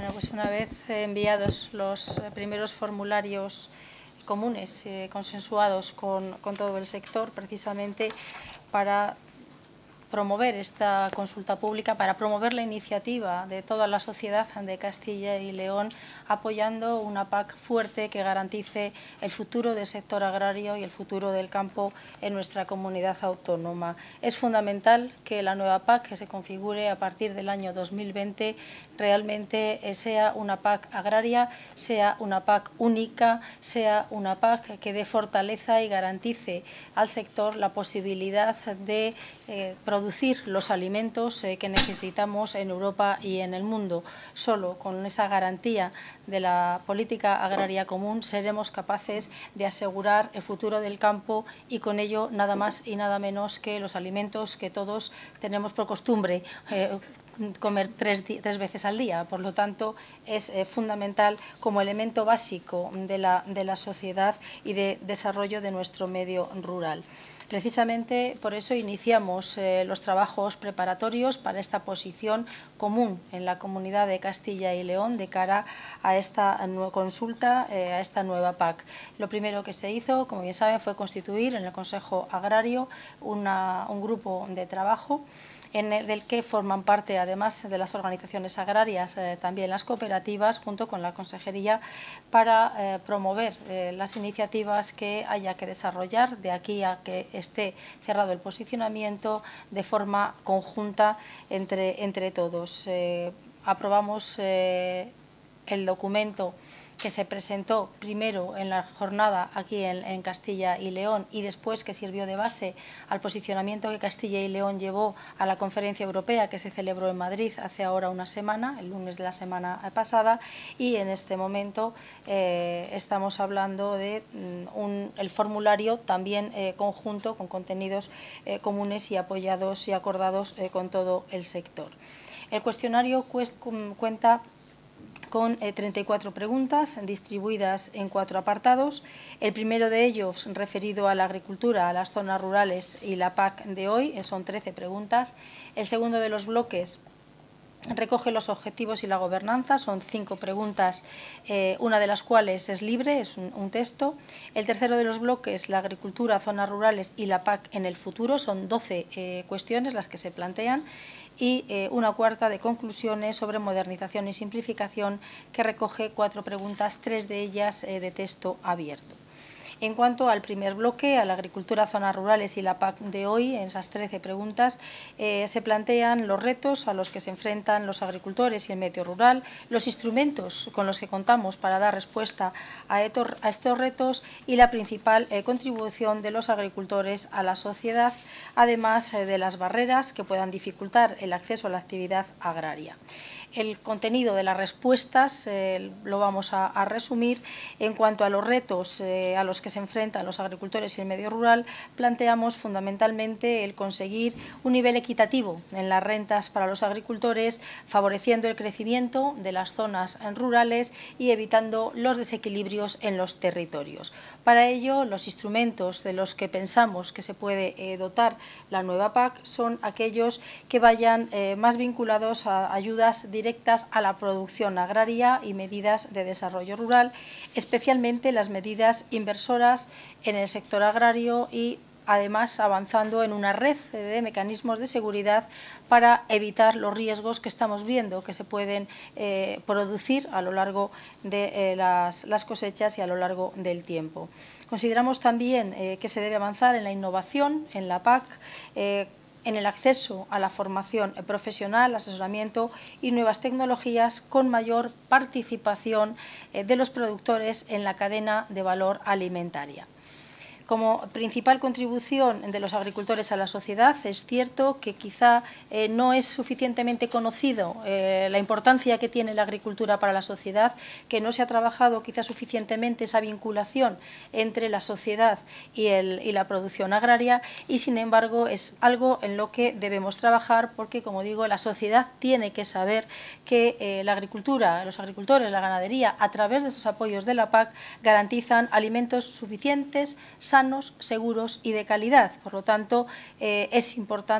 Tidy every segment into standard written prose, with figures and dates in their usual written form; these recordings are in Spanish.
Bueno, pues una vez enviados los primeros formularios comunes, consensuados con todo el sector, precisamente para promover esta consulta pública, para promover la iniciativa de toda la sociedad de Castilla y León, apoyando una PAC fuerte que garantice el futuro del sector agrario y el futuro del campo en nuestra comunidad autónoma. Es fundamental que la nueva PAC, que se configure a partir del año 2020, realmente sea una PAC agraria, sea una PAC única, sea una PAC que dé fortaleza y garantice al sector la posibilidad de producir los alimentos que necesitamos en Europa y en el mundo. Solo con esa garantía de la política agraria común seremos capaces de asegurar el futuro del campo y con ello nada más y nada menos que los alimentos que todos tenemos por costumbre comer tres veces al día. Por lo tanto, es fundamental como elemento básico de la sociedad y de desarrollo de nuestro medio rural. Precisamente por eso iniciamos los trabajos preparatorios para esta posición común en la Comunidad de Castilla y León de cara a esta nueva consulta, a esta nueva PAC. Lo primero que se hizo, como bien saben, fue constituir en el Consejo Agrario un grupo de trabajo del que forman parte, además de las organizaciones agrarias, también las cooperativas, junto con la Consejería, para promover las iniciativas que haya que desarrollar de aquí a que esté cerrado el posicionamiento de forma conjunta entre todos. Aprobamos el documento que se presentó primero en la jornada aquí en Castilla y León y después que sirvió de base al posicionamiento que Castilla y León llevó a la conferencia europea que se celebró en Madrid hace ahora una semana, el lunes de la semana pasada, y en este momento estamos hablando de el formulario también conjunto con contenidos comunes y apoyados y acordados con todo el sector. El cuestionario cuenta con 34 preguntas distribuidas en 4 apartados. El primero de ellos, referido a la agricultura, a las zonas rurales y la PAC de hoy, son 13 preguntas. El segundo de los bloques recoge los objetivos y la gobernanza, son 5 preguntas, una de las cuales es libre, es un texto. El tercero de los bloques, la agricultura, zonas rurales y la PAC en el futuro, son 12 cuestiones las que se plantean, y una cuarta de conclusiones sobre modernización y simplificación que recoge 4 preguntas, 3 de ellas de texto abierto. En cuanto al primer bloque, a la agricultura, zonas rurales y la PAC de hoy, en esas 13 preguntas se plantean los retos a los que se enfrentan los agricultores y el medio rural, los instrumentos con los que contamos para dar respuesta a estos retos y la principal contribución de los agricultores a la sociedad, además de las barreras que puedan dificultar el acceso a la actividad agraria. El contenido de las respuestas lo vamos a resumir. En cuanto a los retos a los que se enfrentan los agricultores y el medio rural, planteamos fundamentalmente el conseguir un nivel equitativo en las rentas para los agricultores, favoreciendo el crecimiento de las zonas rurales y evitando los desequilibrios en los territorios. Para ello, los instrumentos de los que pensamos que se puede dotar la nueva PAC son aquellos que vayan más vinculados a ayudas directas a la producción agraria y medidas de desarrollo rural, especialmente las medidas inversoras en el sector agrario y además avanzando en una red de mecanismos de seguridad para evitar los riesgos que estamos viendo que se pueden producir a lo largo de las cosechas y a lo largo del tiempo. Consideramos también que se debe avanzar en la innovación, en la PAC, en el acceso a la formación profesional, asesoramiento y nuevas tecnologías con mayor participación de los productores en la cadena de valor alimentaria. Como principal contribución de los agricultores a la sociedad, es cierto que quizá no es suficientemente conocido la importancia que tiene la agricultura para la sociedad, que no se ha trabajado quizá suficientemente esa vinculación entre la sociedad y la producción agraria, y sin embargo es algo en lo que debemos trabajar porque, como digo, la sociedad tiene que saber que la agricultura, los agricultores, la ganadería, a través de estos apoyos de la PAC, garantizan alimentos suficientes, sanos, seguros y de calidad. Por lo tanto, es importante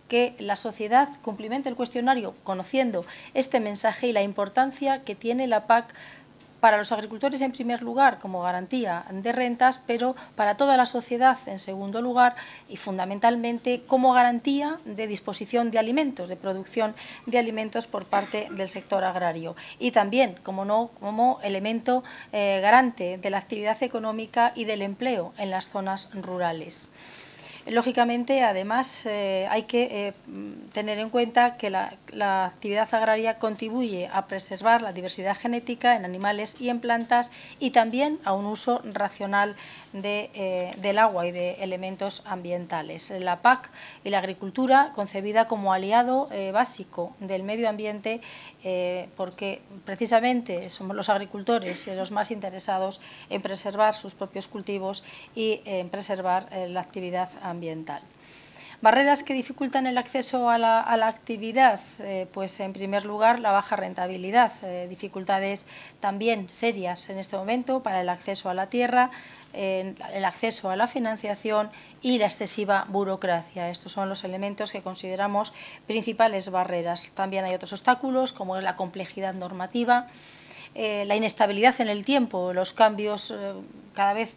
que la sociedad cumplimente el cuestionario conociendo este mensaje y la importancia que tiene la PAC para los agricultores en primer lugar como garantía de rentas, pero para toda la sociedad en segundo lugar y fundamentalmente como garantía de disposición de alimentos, de producción de alimentos por parte del sector agrario y también, como no, como elemento garante de la actividad económica y del empleo en las zonas rurales. Lógicamente, además, hay que tener en cuenta que la actividad agraria contribuye a preservar la diversidad genética en animales y en plantas y también a un uso racional del agua y de elementos ambientales. La PAC y la agricultura, concebida como aliado básico del medio ambiente, porque precisamente somos los agricultores los más interesados en preservar sus propios cultivos y en preservar la actividad ambiental. Barreras que dificultan el acceso a la actividad, pues en primer lugar la baja rentabilidad, dificultades también serias en este momento para el acceso a la tierra, el acceso a la financiación y la excesiva burocracia. Estos son los elementos que consideramos principales barreras. También hay otros obstáculos como es la complejidad normativa, la inestabilidad en el tiempo, los cambios cada vez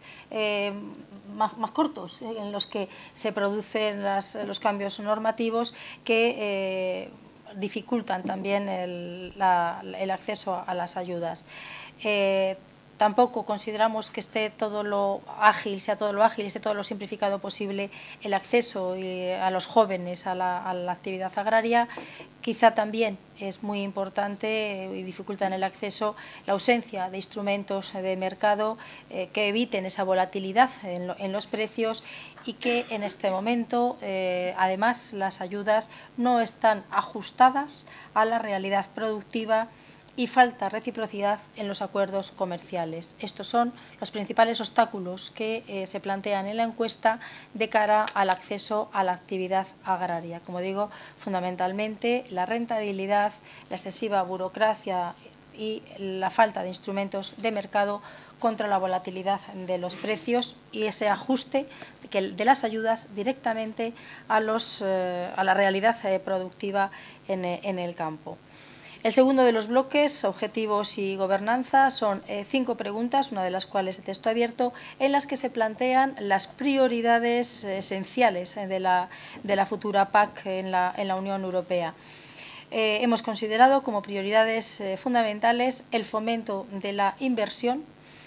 más cortos en los que se producen los cambios normativos que dificultan también el acceso a las ayudas. Tampoco consideramos que esté todo lo ágil, esté todo lo simplificado posible el acceso a los jóvenes a la actividad agraria. Quizá también es muy importante y dificultan el acceso la ausencia de instrumentos de mercado que eviten esa volatilidad en los precios y que en este momento, además, las ayudas no están ajustadas a la realidad productiva y falta reciprocidad en los acuerdos comerciales. Estos son los principales obstáculos que se plantean en la encuesta de cara al acceso a la actividad agraria. Como digo, fundamentalmente la rentabilidad, la excesiva burocracia y la falta de instrumentos de mercado contra la volatilidad de los precios y ese ajuste de las ayudas directamente a la realidad productiva en el campo. El segundo de los bloques, objetivos y gobernanza, son 5 preguntas, una de las cuales de texto abierto, en las que se plantean las prioridades esenciales de la futura PAC en la Unión Europea. Hemos considerado como prioridades fundamentales el fomento de la inversión,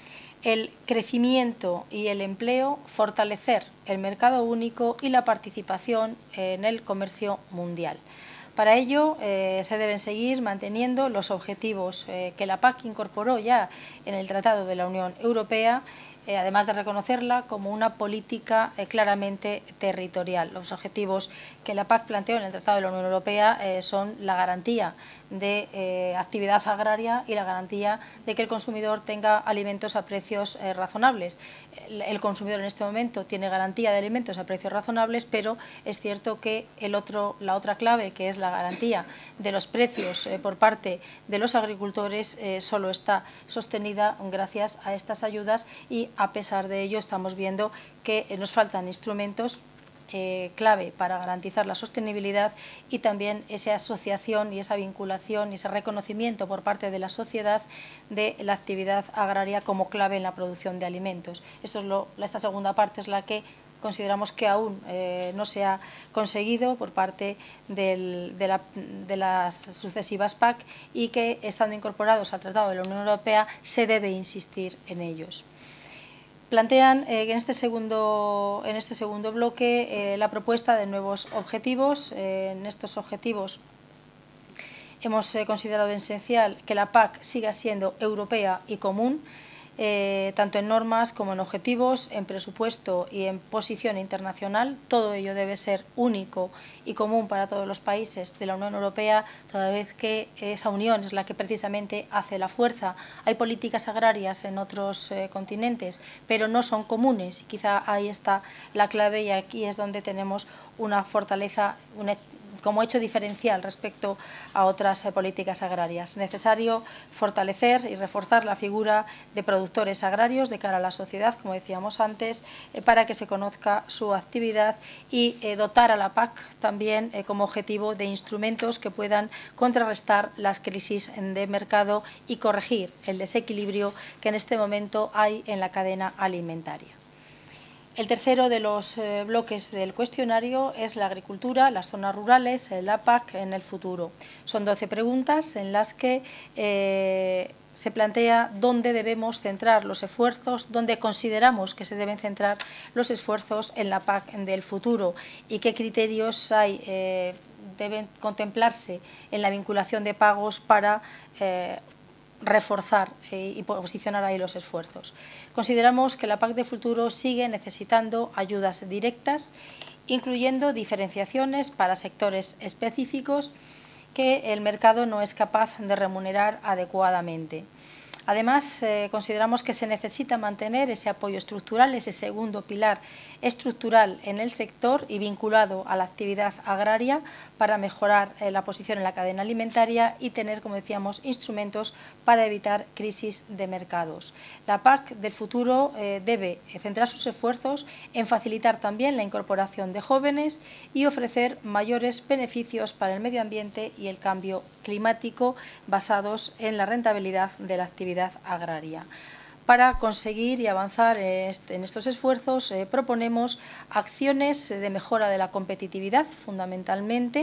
el crecimiento y el empleo, fortalecer el mercado único y la participación en el comercio mundial. Para ello se deben seguir manteniendo los objetivos que la PAC incorporó ya en el Tratado de la Unión Europea, además de reconocerla como una política claramente territorial. Los objetivos que la PAC planteó en el Tratado de la Unión Europea son la garantía de actividad agraria y la garantía de que el consumidor tenga alimentos a precios razonables. El consumidor en este momento tiene garantía de alimentos a precios razonables, pero es cierto que la otra clave, que es la garantía de los precios por parte de los agricultores, solo está sostenida gracias a estas ayudas y a pesar de ello estamos viendo que nos faltan instrumentos clave para garantizar la sostenibilidad y también esa asociación y esa vinculación y ese reconocimiento por parte de la sociedad de la actividad agraria como clave en la producción de alimentos. Esta segunda parte es la que consideramos que aún no se ha conseguido por parte de las sucesivas PAC y que, estando incorporados al Tratado de la Unión Europea, se debe insistir en ellos. Plantean en este segundo bloque la propuesta de nuevos objetivos. En estos objetivos hemos considerado esencial que la PAC siga siendo europea y común, tanto en normas como en objetivos, en presupuesto y en posición internacional. Todo ello debe ser único y común para todos los países de la Unión Europea, toda vez que esa unión es la que precisamente hace la fuerza. Hay políticas agrarias en otros continentes, pero no son comunes y quizá ahí está la clave y aquí es donde tenemos una fortaleza como hecho diferencial respecto a otras políticas agrarias. Es necesario fortalecer y reforzar la figura de productores agrarios de cara a la sociedad, como decíamos antes, para que se conozca su actividad y dotar a la PAC también como objetivo de instrumentos que puedan contrarrestar las crisis de mercado y corregir el desequilibrio que en este momento hay en la cadena alimentaria. El tercero de los bloques del cuestionario es la agricultura, las zonas rurales, la PAC en el futuro. Son 12 preguntas en las que se plantea dónde debemos centrar los esfuerzos, dónde consideramos que se deben centrar los esfuerzos en la PAC del futuro y qué criterios deben contemplarse en la vinculación de pagos para reforzar y posicionar ahí los esfuerzos. Consideramos que la PAC de futuro sigue necesitando ayudas directas, incluyendo diferenciaciones para sectores específicos que el mercado no es capaz de remunerar adecuadamente. Además, consideramos que se necesita mantener ese apoyo estructural, ese segundo pilar estructural en el sector y vinculado a la actividad agraria para mejorar la posición en la cadena alimentaria y tener, como decíamos, instrumentos para evitar crisis de mercados. La PAC del futuro debe centrar sus esfuerzos en facilitar también la incorporación de jóvenes y ofrecer mayores beneficios para el medio ambiente y el cambio climático basados en la rentabilidad de la actividad agraria. Para conseguir y avanzar en estos esfuerzos proponemos acciones de mejora de la competitividad fundamentalmente,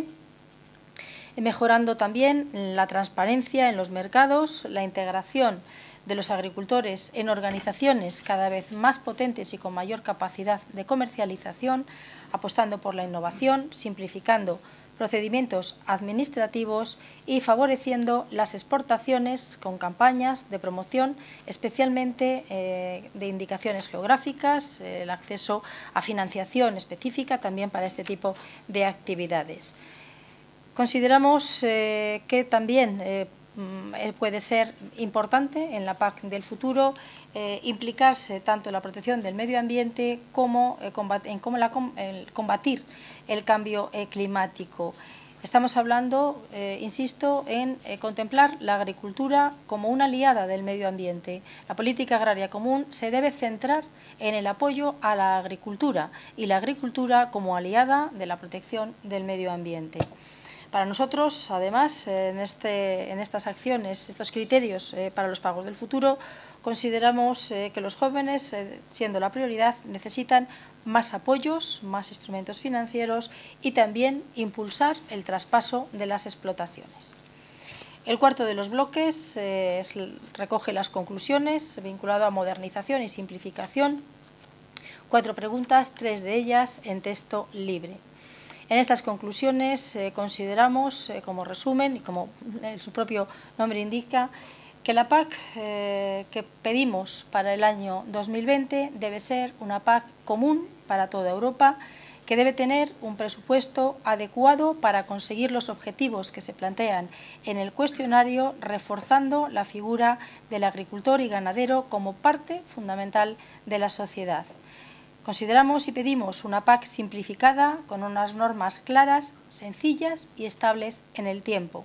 mejorando también la transparencia en los mercados, la integración de los agricultores en organizaciones cada vez más potentes y con mayor capacidad de comercialización, apostando por la innovación, simplificando procedimientos administrativos y favoreciendo las exportaciones con campañas de promoción, especialmente de indicaciones geográficas, el acceso a financiación específica también para este tipo de actividades. Consideramos que también puede ser importante en la PAC del futuro implicarse tanto en la protección del medio ambiente como en combatir el cambio climático. Estamos hablando, insisto, en contemplar la agricultura como una aliada del medio ambiente. La política agraria común se debe centrar en el apoyo a la agricultura y la agricultura como aliada de la protección del medio ambiente. Para nosotros, además, en estas acciones, estos criterios para los pagos del futuro, consideramos que los jóvenes, siendo la prioridad, necesitan más apoyos, más instrumentos financieros y también impulsar el traspaso de las explotaciones. El cuarto de los bloques recoge las conclusiones vinculado a modernización y simplificación. 4 preguntas, 3 de ellas en texto libre. En estas conclusiones consideramos, como resumen y como su propio nombre indica, que la PAC que pedimos para el año 2020 debe ser una PAC común para toda Europa, que debe tener un presupuesto adecuado para conseguir los objetivos que se plantean en el cuestionario, reforzando la figura del agricultor y ganadero como parte fundamental de la sociedad. Consideramos y pedimos una PAC simplificada, con unas normas claras, sencillas y estables en el tiempo.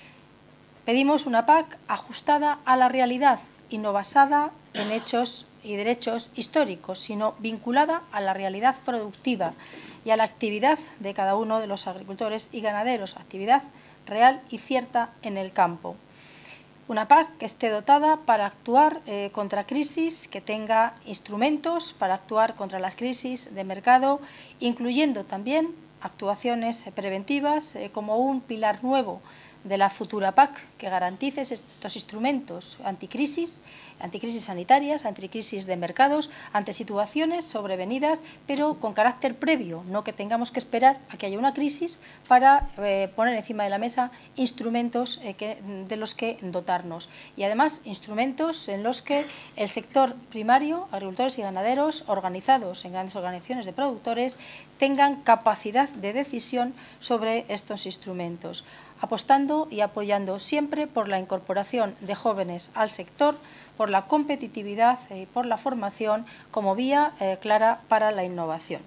Pedimos una PAC ajustada a la realidad y no basada en hechos y derechos históricos, sino vinculada a la realidad productiva y a la actividad de cada uno de los agricultores y ganaderos, actividad real y cierta en el campo. Una PAC que esté dotada para actuar contra crisis, que tenga instrumentos para actuar contra las crisis de mercado, incluyendo también actuaciones preventivas como un pilar nuevo de la futura PAC que garantice estos instrumentos anticrisis sanitarias, anticrisis de mercados, ante situaciones sobrevenidas, pero con carácter previo, no que tengamos que esperar a que haya una crisis para poner encima de la mesa instrumentos de los que dotarnos. Y además instrumentos en los que el sector primario, agricultores y ganaderos, organizados en grandes organizaciones de productores, tengan capacidad de decisión sobre estos instrumentos, apostando y apoyando siempre por la incorporación de jóvenes al sector, por la competitividad y por la formación como vía clara para la innovación.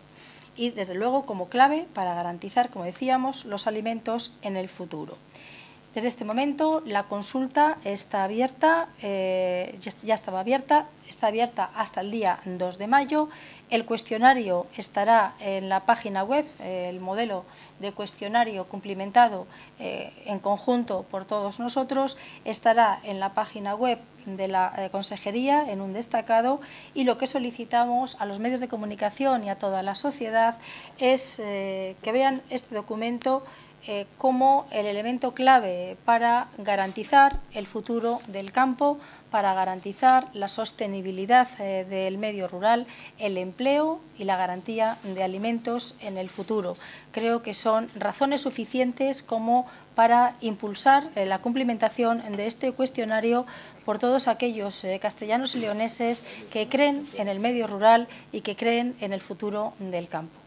y, desde luego, como clave para garantizar, como decíamos, los alimentos en el futuro. Desde este momento la consulta está abierta, ya estaba abierta, está abierta hasta el día 2 de mayo. El cuestionario estará en la página web, el modelo de cuestionario cumplimentado en conjunto por todos nosotros, estará en la página web de la Consejería en un destacado, y lo que solicitamos a los medios de comunicación y a toda la sociedad es que vean este documento como el elemento clave para garantizar el futuro del campo, para garantizar la sostenibilidad del medio rural, el empleo y la garantía de alimentos en el futuro. Creo que son razones suficientes como para impulsar la cumplimentación de este cuestionario por todos aquellos castellanos y leoneses que creen en el medio rural y que creen en el futuro del campo.